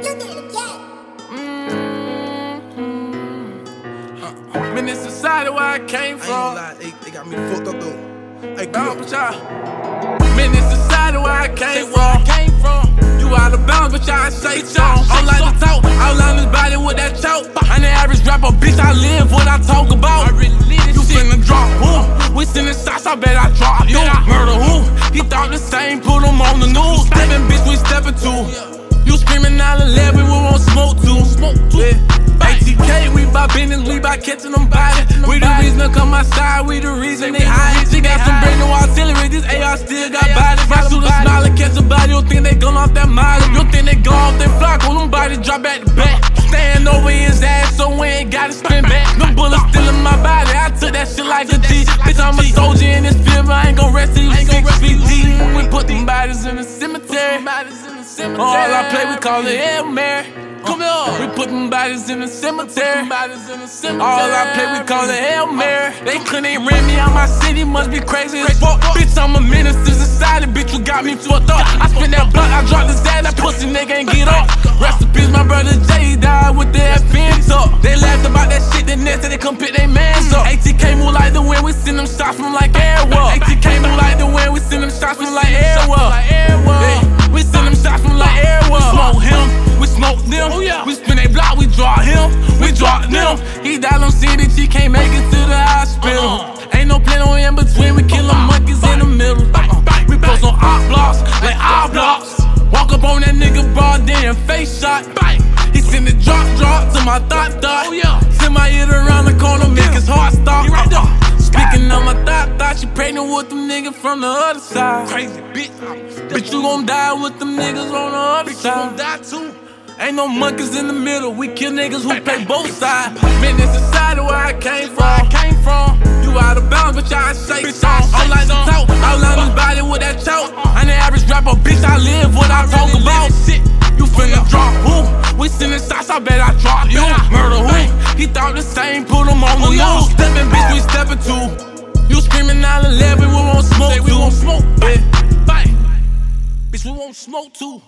Man, this society where I came from. They got me fucked up though. Hey, man, this society where I came from. You out of bounds, but y'all say so. I like to talk, outline this body with that chalk. I'm the average rapper, bitch, I live what I talk about. You finna drop who? We sending shots, I bet I drop you. Murder who? He thought the same, put him on the news. Steppin', bitch, we steppin' too. You screamin' 9/11, we won't smoke too. ATK, we bout business, we bout catching them bodies. We the reason to come outside, we the reason they hide. She got some brand new artillery, this AR still got bodies. If I shoot a smile and catch a body, you think they gon' off that mileage. You think they go off that flock, when them bodies drop back to back. Stand over his ass, so we ain't gotta spin back. Them bullets still in my body, I took that shit like a G. Bitch, I'm a soldier in this film, I ain't gon' rest till you 6 feet deep. We put them bodies in the cemetery. All I play, we call it Hail Mary. Come on, we put them bodies in the cemetery. All I play, we call it Hail Mary. They couldn't ran me out my city, must be crazy as fuck. Bitch, I'm a menace to society, bitch, you got me fucked up. I spin that blunt, I drop this ass, that pussy nigga ain't get up. Rest in peace, my brother Jay died with the FN up. They laughed about that shit, the next day they come pick they mans up. ATK move like the wind, we send them shots from like airwell. ATK move like the wind, we send them shots from like airwell. We send them shots from like airwell. We smoke him, we smoke them. We spin a block, we draw him, we draw them. He died on city, she can't make it to the hospital. Ain't no plan on in between, we kill them monkeys in the middle. We post on op blocks, like our blocks. Walk up on that nigga broad day and face shot. He send the drop to my thought. Send my ear around the corner, make his heart stop. Speaking of my thought, she pregnant with them niggas from the other side. Crazy bitch. Bitch, you gon' die with them niggas on the other side. You gon' die too. Ain't no monkeys in the middle, we kill niggas who play both sides. Man, this society where I came from. You out of bounds, but y'all say so. I like to talk, outline this body with that chalk. I'm the average rapper, bitch, I live what I talk about. You finna drop who? We sending shots, I bet I drop you. Murder who? He thought the same, put him on the news. Steppin', bitch, we steppin' too. You screamin' 9/11, we won't smoke too. We won't smoke, bitch, we won't smoke too.